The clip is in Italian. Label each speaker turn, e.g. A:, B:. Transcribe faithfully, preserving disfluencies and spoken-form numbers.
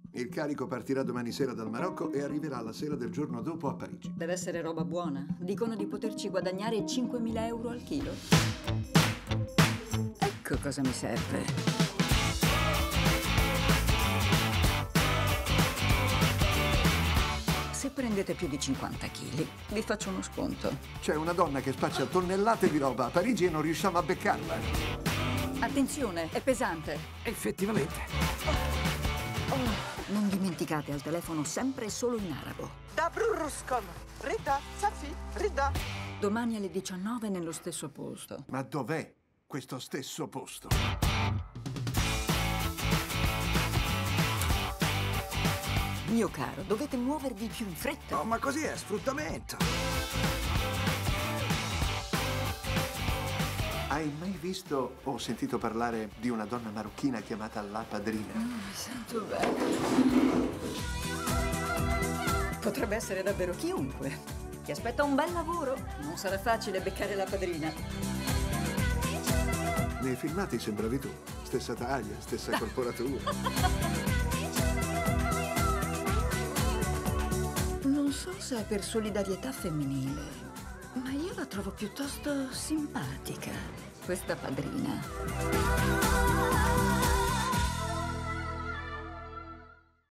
A: Il carico partirà domani sera dal Marocco e arriverà la sera del giorno dopo a Parigi.
B: Deve essere roba buona. Dicono di poterci guadagnare cinquemila euro al chilo. Ecco cosa mi serve. Se prendete più di cinquanta chili, vi faccio uno sconto.
A: C'è una donna che spaccia tonnellate di roba a Parigi e non riusciamo a beccarla.
B: Attenzione, è pesante.
C: Effettivamente.
B: Oh, non dimenticate al telefono sempre e solo in arabo.
D: Dabruruskom. Rita, Safi, Rida.
B: Domani alle diciannove nello stesso posto.
A: Ma dov'è questo stesso posto?
B: Mio caro, dovete muovervi più in fretta.
C: Oh, ma così è sfruttamento.
A: Hai mai visto o sentito parlare di una donna marocchina chiamata La Padrina?
B: Mm, mi sento bene. Potrebbe essere davvero chiunque. Ti aspetta un bel lavoro. Non sarà facile beccare la padrina.
A: Nei filmati sembravi tu. Stessa taglia, stessa corporatura.
B: Non so se è per solidarietà femminile, ma io la trovo piuttosto simpatica, questa padrina.